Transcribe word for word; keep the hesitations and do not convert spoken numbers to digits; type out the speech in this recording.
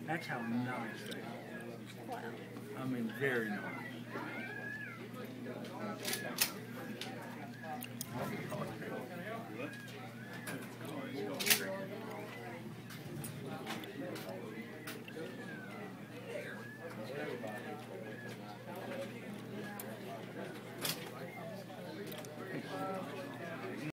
That's how nice they are. Wow. I mean, very nice.